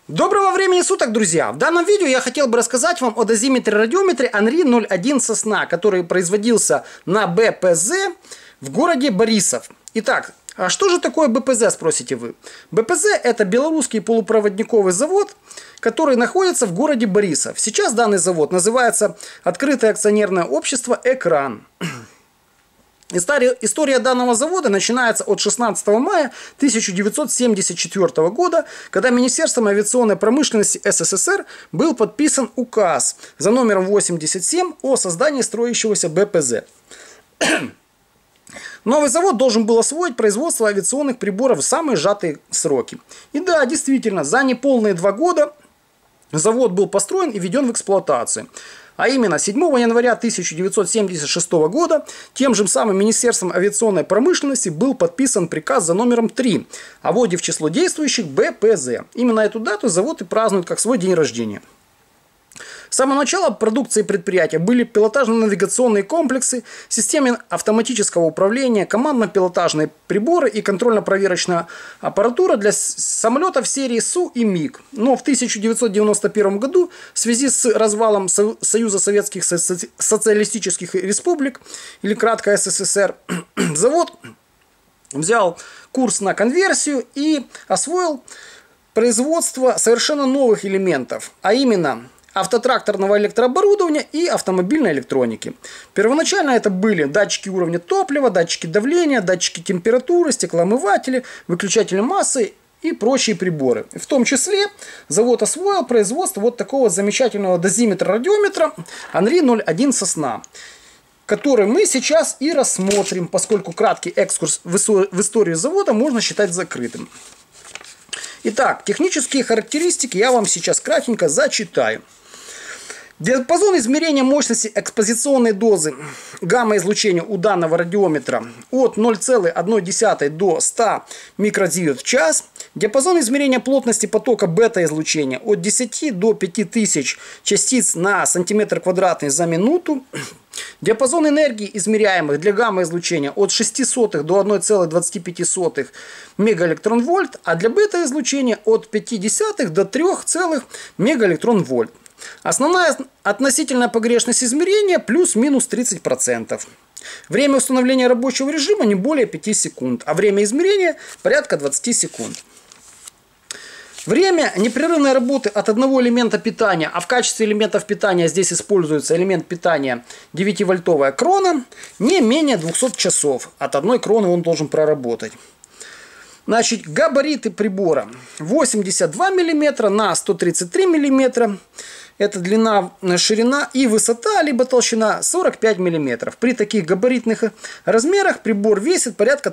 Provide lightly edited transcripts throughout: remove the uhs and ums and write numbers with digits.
Доброго времени суток, друзья! В данном видео я хотел бы рассказать вам о дозиметре-радиометре Henry 01 Сосна, который производился на БПЗ в городе Борисов. Итак, а что же такое БПЗ, спросите вы? БПЗ – это белорусский полупроводниковый завод, который находится в городе Борисов. Сейчас данный завод называется Открытое акционерное общество «Экран». История данного завода начинается от 16 мая 1974 года, когда Министерством авиационной промышленности СССР был подписан указ за номером 87 о создании строящегося БПЗ. Новый завод должен был освоить производство авиационных приборов в самые сжатые сроки. И да, действительно, за неполные 2 года завод был построен и введен в эксплуатацию. А именно 7 января 1976 года тем же самым Министерством авиационной промышленности был подписан приказ за номером 3 о вводе в число действующих БПЗ. Именно эту дату завод и празднует как свой день рождения. С самого начала продукции предприятия были пилотажно-навигационные комплексы, системы автоматического управления, командно-пилотажные приборы и контрольно-проверочная аппаратура для самолетов серии Су и МиГ. Но в 1991 году в связи с развалом Союза Советских Социалистических Республик, или кратко СССР, завод взял курс на конверсию и освоил производство совершенно новых элементов, а именно автотракторного электрооборудования и автомобильной электроники. Первоначально это были датчики уровня топлива, датчики давления, датчики температуры, стеклоомыватели, выключатели массы и прочие приборы. В том числе завод освоил производство вот такого замечательного дозиметра-радиометра Henry 01 Сосна, который мы сейчас и рассмотрим, поскольку краткий экскурс в историю завода можно считать закрытым. Итак, технические характеристики я вам сейчас кратенько зачитаю. Диапазон измерения мощности экспозиционной дозы гамма-излучения у данного радиометра от 0,1 до 100 микродиод в час. Диапазон измерения плотности потока бета-излучения от 10 до 5000 частиц на сантиметр квадратный за минуту. Диапазон энергии, измеряемых для гамма-излучения, от 0,06 до 1,25 мегаэлектрон-вольт, а для бета-излучения от 0,5 до 3 мегаэлектрон-вольт. Основная относительная погрешность измерения плюс-минус 30%. Время установления рабочего режима не более 5 секунд, а время измерения порядка 20 секунд. Время непрерывной работы от одного элемента питания, а в качестве элементов питания здесь используется элемент питания 9-вольтовая крона, не менее 200 часов. От одной кроны он должен проработать. Значит, габариты прибора 82 мм на 133 мм. Это длина, ширина и высота, либо толщина 45 мм. При таких габаритных размерах прибор весит порядка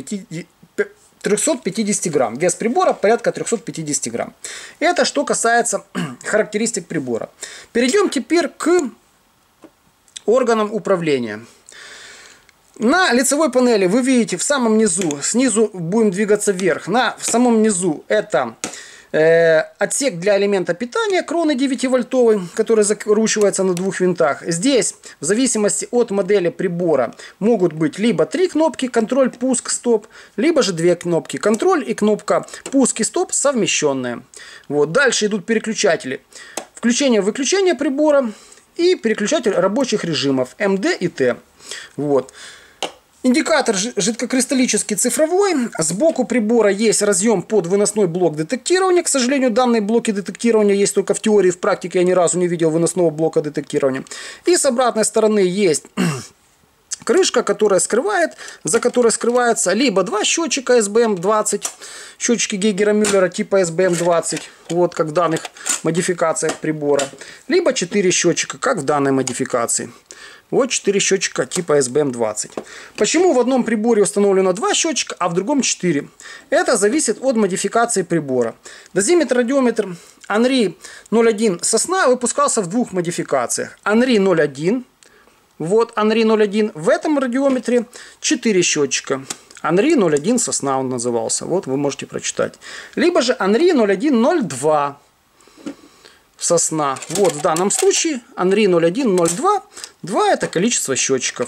350 грамм. Вес прибора порядка 350 грамм. Это что касается характеристик прибора. Перейдем теперь к органам управления. На лицевой панели вы видите в самом низу, снизу будем двигаться вверх, в самом низу это отсек для элемента питания кроны 9-вольтовой, который закручивается на 2 винтах. Здесь, в зависимости от модели прибора, могут быть либо 3 кнопки контроль, пуск, стоп, либо же 2 кнопки контроль и кнопка пуск и стоп совмещенные. Вот. Дальше идут переключатели. Включение-выключение прибора и переключатель рабочих режимов МД и Т. Вот. Индикатор жидкокристаллический цифровой. Сбоку прибора есть разъем под выносной блок детектирования. К сожалению, данные блоки детектирования есть только в теории. В практике я ни разу не видел выносного блока детектирования. И с обратной стороны есть крышка, за которой скрывается либо 2 счетчика SBM20, счетчики Гейгера-Мюллера типа SBM20, вот как в данных модификациях прибора, либо 4 счетчика, как в данной модификации. Вот 4 счетчика типа SBM20. Почему в одном приборе установлено 2 счетчика, а в другом 4? Это зависит от модификации прибора. Дозиметр-радиометр Henry 01 Сосна выпускался в 2 модификациях. Henry 01. Вот Henry 01. В этом радиометре 4 счетчика. Henry 01 Сосна он назывался. Вот вы можете прочитать. Либо же Henry 0102 Сосна. Вот в данном случае Henry 0102. 2 это количество счетчиков.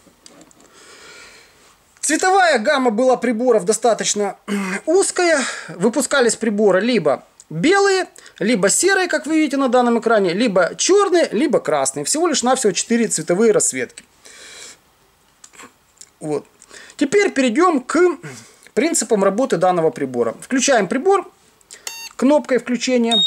Цветовая гамма была приборов достаточно узкая. выпускались приборы либо белые, либо серые, как вы видите на данном экране, либо черные, либо красные. Всего лишь навсего 4 цветовые расцветки. Вот. Теперь перейдем к принципам работы данного прибора. Включаем прибор кнопкой включения.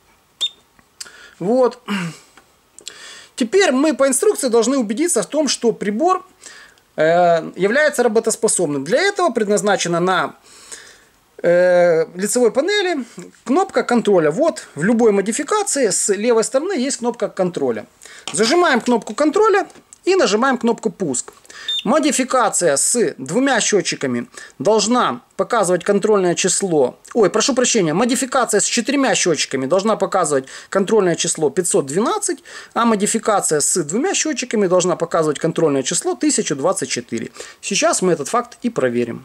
Вот. Теперь мы по инструкции должны убедиться в том, что прибор является работоспособным. Для этого предназначена на лицевой панели кнопка контроля. Вот в любой модификации с левой стороны есть кнопка контроля. Зажимаем кнопку контроля и нажимаем кнопку пуск. Модификация с двумя счетчиками должна показывать контрольное число. Ой, прошу прощения, модификация с 4 счетчиками должна показывать контрольное число 512, а модификация с 2 счетчиками должна показывать контрольное число 1024. Сейчас мы этот факт и проверим.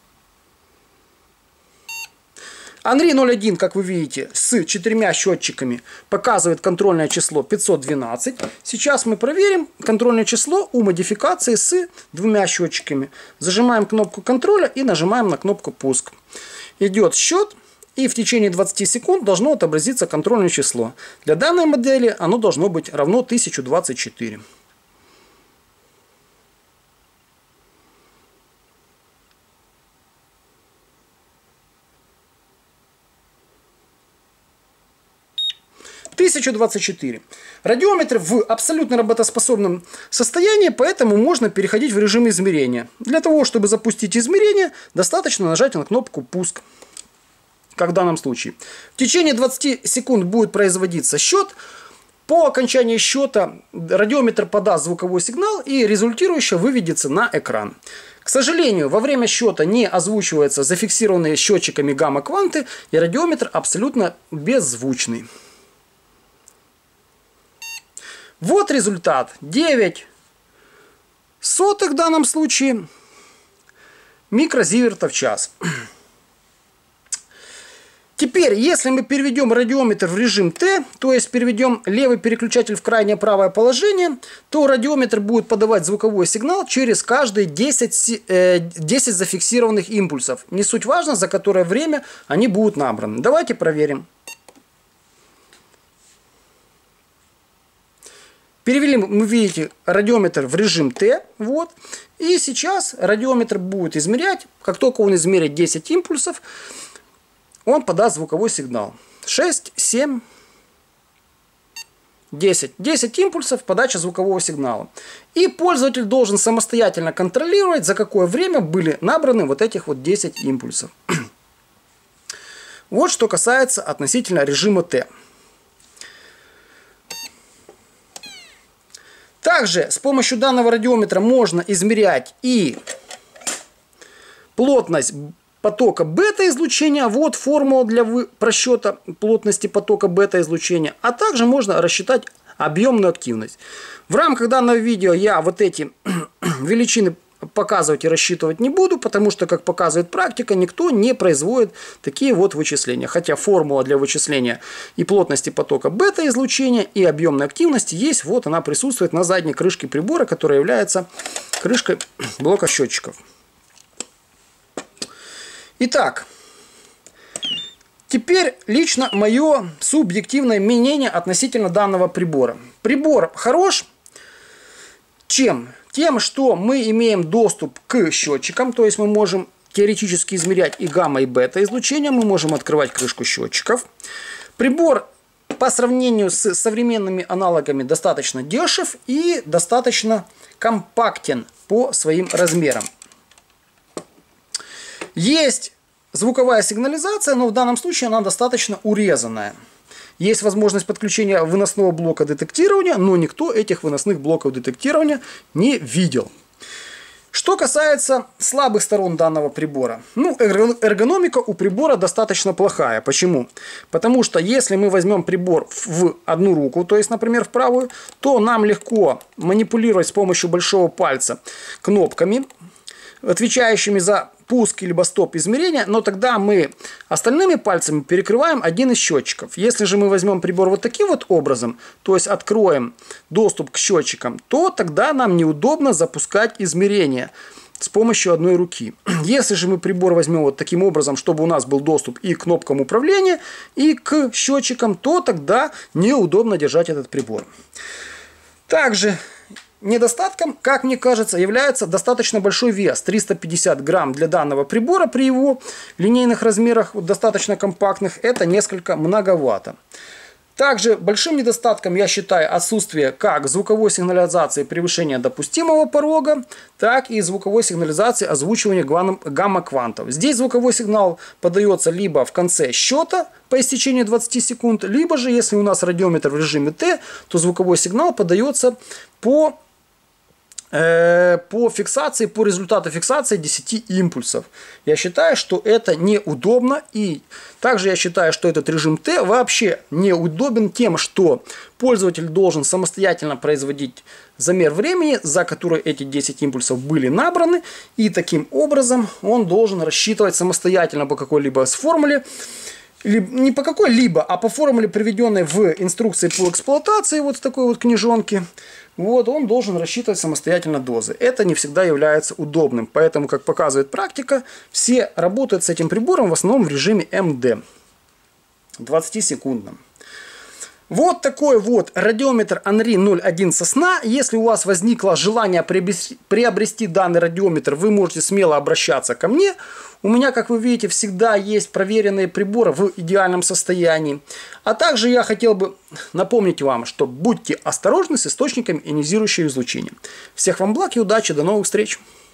Анри 01, как вы видите, с 4 счетчиками показывает контрольное число 512. Сейчас мы проверим контрольное число у модификации с 2 счетчиками. Зажимаем кнопку контроля и нажимаем на кнопку пуск. Идет счет, и в течение 20 секунд должно отобразиться контрольное число. Для данной модели оно должно быть равно 1024. Радиометр в абсолютно работоспособном состоянии, поэтому можно переходить в режим измерения. Для того, чтобы запустить измерение, достаточно нажать на кнопку «Пуск», как в данном случае. В течение 20 секунд будет производиться счет. По окончании счета радиометр подаст звуковой сигнал и результирующее выведется на экран. К сожалению, во время счета не озвучиваются зафиксированные счетчиками гамма-кванты, и радиометр абсолютно беззвучный. Вот результат. 9 сотых в данном случае микрозиверта в час. Теперь, если мы переведем радиометр в режим Т, то есть переведем левый переключатель в крайнее правое положение, то радиометр будет подавать звуковой сигнал через каждые 10 зафиксированных импульсов. Не суть важно, за которое время они будут набраны. Давайте проверим. Перевели, вы видите, радиометр в режим Т. Вот. И сейчас радиометр будет измерять. Как только он измерит 10 импульсов, он подаст звуковой сигнал. 6, 7, 10. 10 импульсов, подача звукового сигнала. И пользователь должен самостоятельно контролировать, за какое время были набраны вот этих вот 10 импульсов. Вот что касается относительно режима Т. Также с помощью данного радиометра можно измерять и плотность потока бета-излучения. Вот формула для просчета плотности потока бета-излучения. А также можно рассчитать объемную активность. В рамках данного видео я вот эти величины показывать и рассчитывать не буду, потому что, как показывает практика, никто не производит такие вот вычисления. Хотя формула для вычисления и плотности потока бета-излучения, и объемной активности есть. Вот она присутствует на задней крышке прибора, которая является крышкой блока счетчиков. Итак, теперь лично мое субъективное мнение относительно данного прибора. Прибор хорош. Чем? Тем, что мы имеем доступ к счетчикам, то есть мы можем теоретически измерять и гамма, и бета излучения, мы можем открывать крышку счетчиков. Прибор по сравнению с современными аналогами достаточно дешев и достаточно компактен по своим размерам. Есть звуковая сигнализация, но в данном случае она достаточно урезанная. Есть возможность подключения выносного блока детектирования, но никто этих выносных блоков детектирования не видел. Что касается слабых сторон данного прибора. Эргономика у прибора достаточно плохая. Почему? Потому что если мы возьмем прибор в одну руку, то есть, например, в правую, то нам легко манипулировать с помощью большого пальца кнопками, отвечающими за пуск либо стоп измерения, но тогда мы остальными пальцами перекрываем один из счетчиков. Если же мы возьмем прибор вот таким вот образом, то есть откроем доступ к счетчикам, то тогда нам неудобно запускать измерения. с помощью одной руки. Если же мы прибор возьмем вот таким образом, чтобы у нас был доступ и к кнопкам управления, и к счетчикам, то тогда неудобно держать этот прибор. Также недостатком, как мне кажется, является достаточно большой вес. 350 грамм для данного прибора при его линейных размерах, достаточно компактных, это несколько многовато. Также большим недостатком я считаю отсутствие как звуковой сигнализации превышения допустимого порога, так и звуковой сигнализации озвучивания гамма-квантов. Здесь звуковой сигнал подается либо в конце счета по истечении 20 секунд, либо же, если у нас радиометр в режиме Т, то звуковой сигнал подается по фиксации, по результату фиксации 10 импульсов. Я считаю, что это неудобно, и также я считаю, что этот режим Т вообще неудобен тем, что пользователь должен самостоятельно производить замер времени, за который эти 10 импульсов были набраны, и таким образом он должен рассчитывать самостоятельно по какой-либо формуле, не по какой-либо, а по формуле, приведенной в инструкции по эксплуатации, вот в такой вот книжонке. Вот, он должен рассчитывать самостоятельно дозы. Это не всегда является удобным, поэтому, как показывает практика, все работают с этим прибором в основном в режиме МД, 20-секундном. Вот такой вот радиометр Anri 01 Сосна. Если у вас возникло желание приобрести данный радиометр, вы можете смело обращаться ко мне. У меня, как вы видите, всегда есть проверенные приборы в идеальном состоянии. А также я хотел бы напомнить вам, что будьте осторожны с источниками ионизирующего излучения. Всех вам благ и удачи, до новых встреч!